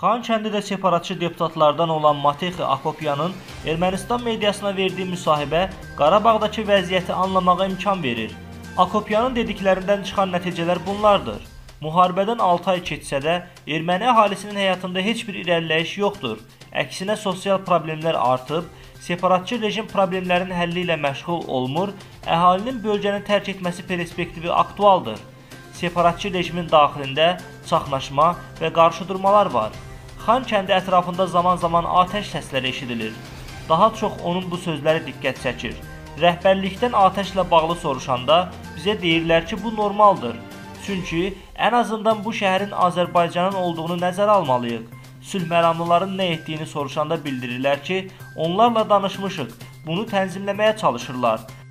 Xankəndidə separatçı deputatlardan olan Matexi Akopyanın Ermənistan mediasına verdiyi müsahibə Qarabağdakı vəziyyəti anlamağa imkan verir. Akopyanın dediklərindən çıxan nəticələr bunlardır. Müharibədən 6 ay keçsə də erməni əhalisinin həyatında heç bir irəliləyiş yoxdur. Əksinə sosial problemlər artıb, separatçı rejim problemlərin həlli ilə məşğul olmur, əhalinin bölgəni tərk etməsi perspektivi aktualdır. Separatçı rejimin daxilində çaxnaşma və qarşıdurmalar var. Xankəndi ətrafında zaman-zaman atəş səsləri eşidilir. Daha çox onun bu sözləri diqqət çəkir. Rəhbərlikdən atəşlə bağlı soruşanda bizə deyirlər ki, bu normaldır. Çünki ən azından bu şəhərin Azərbaycanın olduğunu nəzərə almalıyıq. Sülh məramlıların nə etdiyini soruşanda bildirirlər ki, onlarla danışmışıq, bunu tənzimləməyə çalışırlar.